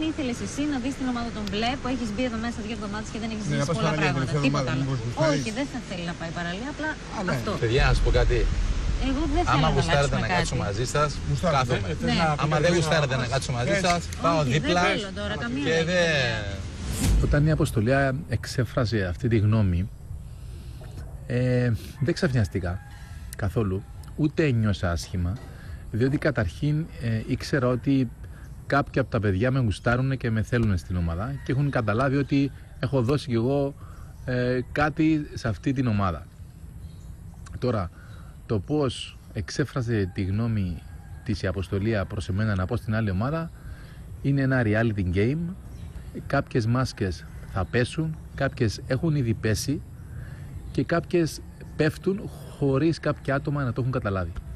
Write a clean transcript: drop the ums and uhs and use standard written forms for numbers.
ήθελες εσύ να δεις την ομάδα των μπλε που έχεις μπει εδώ μέσα 2 εβδομάδες και δεν έχεις ζήσει πολλά πράγματα. Τίποτα άλλο. Όχι, δεν θα θέλει να πάει παραλία, απλά αυτό. Παιδιά, να σου πω κάτι. Εγώ δεν θέλω άμα να γουστάρετε να κάτι. κάτσω μαζί σας, κάθομαι. Ναι. Άμα δεν γουστάρετε να κάτσω μαζί σας, πάω δίπλα. Δεν θέλω τώρα, καμία Και δεν... Όταν η Αποστολία εξέφρασε αυτή τη γνώμη, δεν ξαφνιαστήκα καθόλου, ούτε ένιωσα άσχημα, διότι καταρχήν ήξερα ότι κάποιοι από τα παιδιά με γουστάρουν και με θέλουν στην ομάδα και έχουν καταλάβει ότι έχω δώσει κι εγώ κάτι σε αυτή την ομάδα. Τώρα, το πώς εξέφρασε τη γνώμη της η Αποστολία προς εμένα να πω στην άλλη ομάδα είναι ένα reality game. Κάποιες μάσκες θα πέσουν, κάποιες έχουν ήδη πέσει και κάποιες πέφτουν χωρίς κάποια άτομα να το έχουν καταλάβει.